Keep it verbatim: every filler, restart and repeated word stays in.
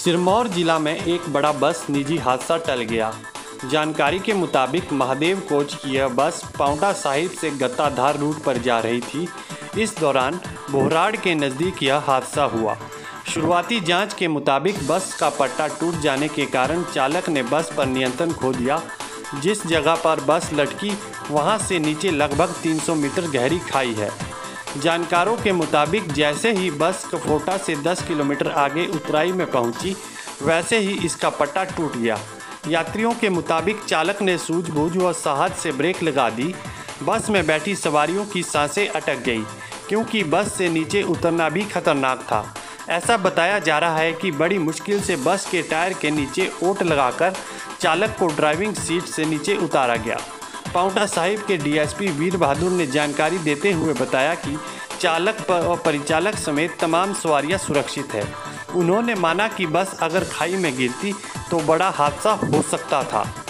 सिरमौर जिला में एक बड़ा बस निजी हादसा टल गया। जानकारी के मुताबिक महादेव कोच की यह बस पांवटा साहिब से गत्ताधार रूट पर जा रही थी। इस दौरान बोहराड़ के नज़दीक यह हादसा हुआ। शुरुआती जांच के मुताबिक बस का पट्टा टूट जाने के कारण चालक ने बस पर नियंत्रण खो दिया। जिस जगह पर बस लटकी वहां से नीचे लगभग तीन सौ मीटर गहरी खाई है। जानकारों के मुताबिक जैसे ही बस कफोटा से दस किलोमीटर आगे उतराई में पहुंची, वैसे ही इसका पट्टा टूट गया। यात्रियों के मुताबिक चालक ने सूझबूझ व साहस से ब्रेक लगा दी। बस में बैठी सवारियों की सांसें अटक गई क्योंकि बस से नीचे उतरना भी खतरनाक था। ऐसा बताया जा रहा है कि बड़ी मुश्किल से बस के टायर के नीचे ओट लगाकर चालक को ड्राइविंग सीट से नीचे उतारा गया। पांवटा साहिब के डीएसपी वीर बहादुर ने जानकारी देते हुए बताया कि चालक और परिचालक समेत तमाम सवारियां सुरक्षित है। उन्होंने माना कि बस अगर खाई में गिरती तो बड़ा हादसा हो सकता था।